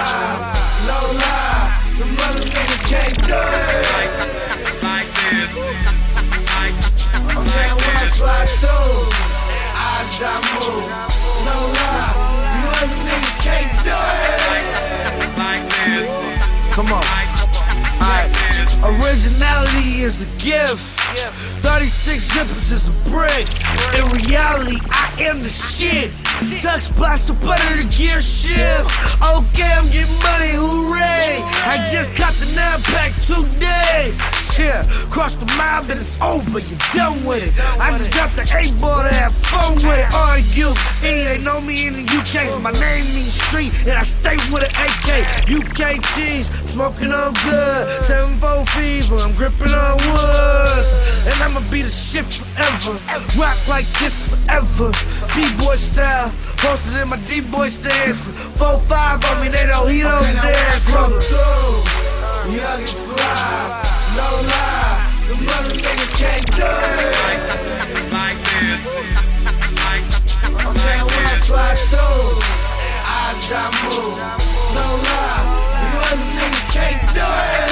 fly, no lie. The mother niggas can't do it. Okay, when I slide through, eyes I move, no lie. The mother niggas can't do it. Come on. Alright, originality is a gift. 36 zippers is a brick. In reality, I am the shit. Tux blast to butter the gear shift. Okay, I'm getting money, hooray. I just caught the 9-pack today. Yeah, cross the mile, but it's over, you're done with it. I just dropped the 8-ball to have fun with it. R.U.E. They know me in the UK, my name means street, and I stay with an AK. UK cheese, smoking on good. 7-4 fever, I'm gripping on wood. And I'ma be the shit forever. Rock like this forever. D-boy style, posted in my D-boy stance. 4-5 on me, they know he don't dance. Come through, young and fly. No lie, the mother niggas can't do it. Okay, when I slide through, eyes I move. No lie, the mother niggas can't do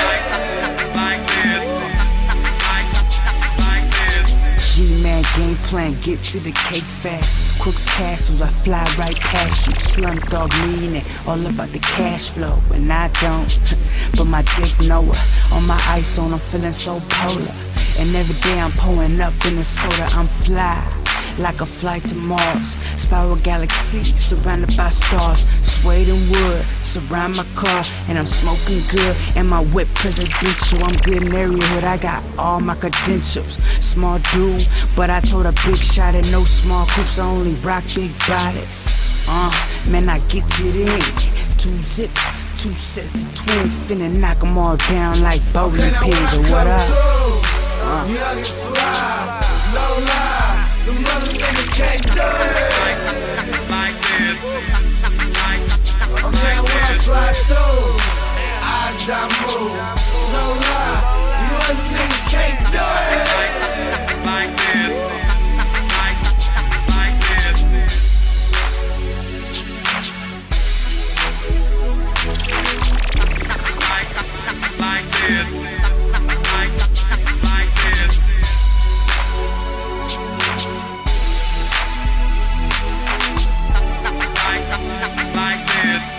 it. G-Man game plan, get to the cake fast. Crooks castles, I fly right past you. Slum dog meaning, all about the cash flow. And I don't, but my dick know it. On my ice on, I'm feeling so polar. And every day I'm pouring up in the soda, I'm fly. Like a flight to Mars. Spiral galaxy, surrounded by stars. Suede and wood, surround my car. And I'm smoking good, and my whip presidential. I'm good in every hood, I got all my credentials. Small dude, but I told a big shot at no small coops, I only rock big bodies. Man, I get it in. 2 zips, 2 sets of twins. Finna knock them all down like bowling pins or what up. Young and fly, no lie. The mother niggas can't do it. Okay, when I slide through, eyes I move. No lie, the mother niggas can't do like this.